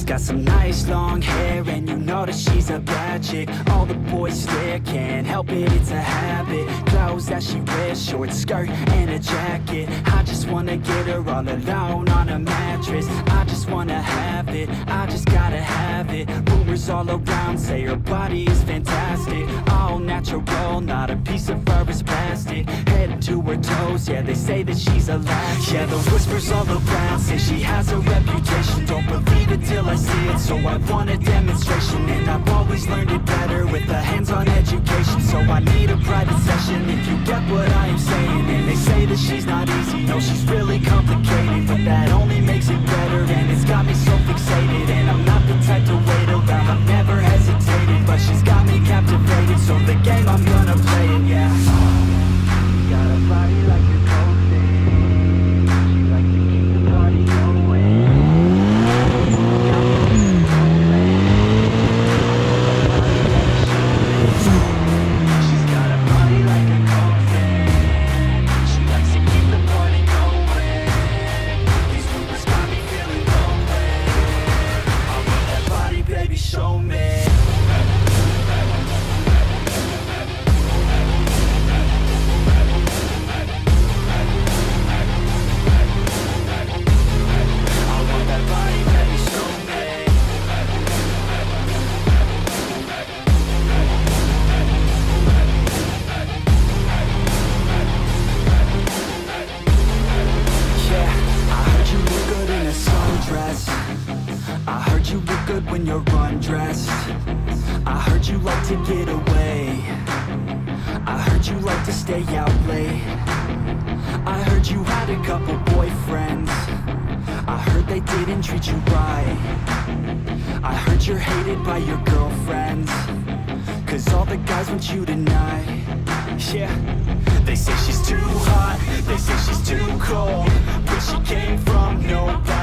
got some nice long hair, and you know that she's a bad chick. All the boys stare, can't help it, it's a habit. Clothes that she wears, short skirt and a jacket. I just wanna get her all alone on a mattress. I just wanna have it, I just gotta have it. Rumors all around say her body is fantastic. All natural, not a piece of fur is plastic. Head to her toes, yeah, they say that she's a latch. Yeah, the whispers all around say she has a reputation. Don't believe it till I see it, so I want a demonstration. And I've always learned it better with a hands-on education. So I need a private session, if you get what I am saying. And they say that she's not easy, no, she's really complicated. But that only makes it better, and it's got me so fixated. And I'm not the type to wait around, I've never hesitated. But she's got me captivated, so the game, I'm gonna play it, yeah. Got a body like a cocaine. She likes to keep the party going. She's got a body like a cocaine. She likes to keep the party going. These rumors got me feeling lonely. I want that body, baby, show me. I heard you look good when you're undressed. I heard you like to get away. I heard you like to stay out late. I heard you had a couple boyfriends. I heard they didn't treat you right. I heard you're hated by your girlfriends, 'cause all the guys want you tonight. Yeah, they say she's too hot, they say she's too cold. Where she came from, nobody